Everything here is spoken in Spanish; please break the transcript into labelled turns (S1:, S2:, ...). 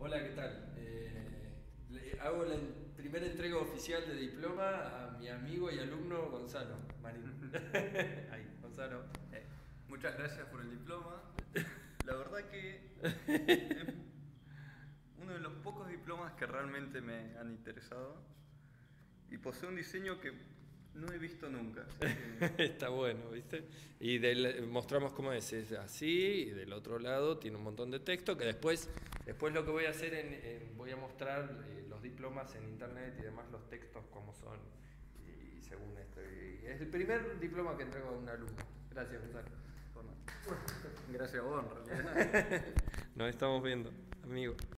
S1: Hola, ¿qué tal? Hago la primera entrega oficial de diploma a mi amigo y alumno Gonzalo Marín. Ahí, Gonzalo.
S2: Muchas gracias por el diploma. La verdad que es uno de los pocos diplomas que realmente me han interesado y posee un diseño que no he visto nunca. Así que
S1: Está bueno, ¿viste? Y mostramos cómo es así, y del otro lado tiene un montón de texto que después lo que voy a hacer, voy a mostrar los diplomas en internet y demás, los textos como son, y según esto. Y es el primer diploma que entrego a un alumno. Gracias, Gonzalo.
S2: bueno, gracias a vos en realidad.
S1: Nos estamos viendo, amigo.